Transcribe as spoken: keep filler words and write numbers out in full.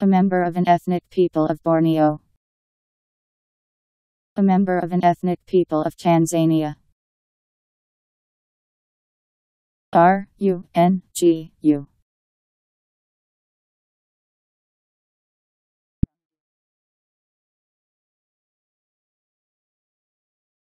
A member of an ethnic people of Borneo. A member of an ethnic people of Tanzania. R U N G U